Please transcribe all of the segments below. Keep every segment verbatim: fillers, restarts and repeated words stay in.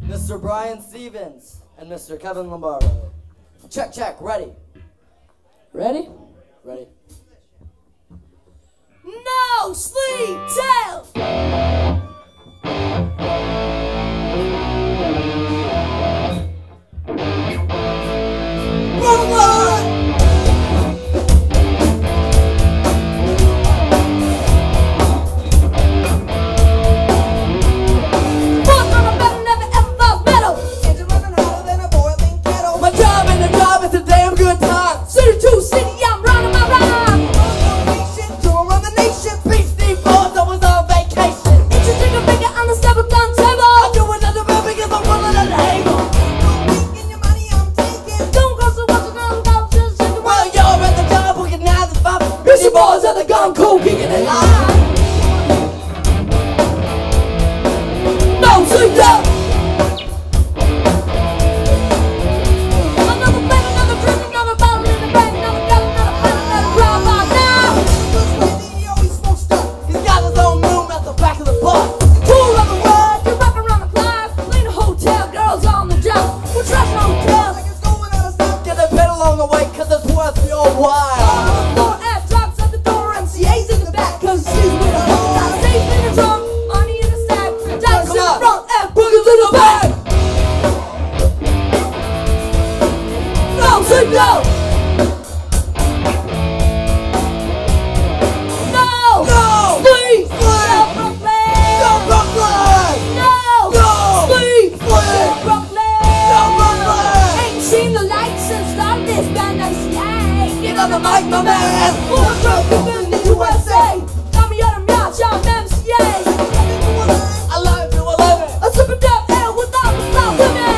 Mister Brian Stevens and Mister Kevin Lombardo. Check, check, ready. Ready? Ready. No sleep till I'm cool, kicking it live. No sleep down. Another bang, another drink, another bottle in the bank, another gun, another pen, another ground by now. He always smokes stuff. He's got his own room at the back of the bus. Tour of the world, you're rapping around the clock. Lean a hotel, girls on the job. We're trashing hotels like it's going out of style. Get a bit along the way, cause it's worth your while. Go! No! No! Sleep! Sleep! Brooklyn! Go Brooklyn! No! No! Sleep! Sleep! Brooklyn! Go Brooklyn! Ain't seen the lights since started this band I see. Get on the mic, my man! We're broken in the U S A! Got me on a match, I'm M C A! I love it, I love it! A super dub air without the cloud women!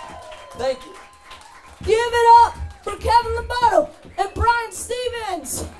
Thank you. Give it up for Kevin Lombardo and Brian Stevens.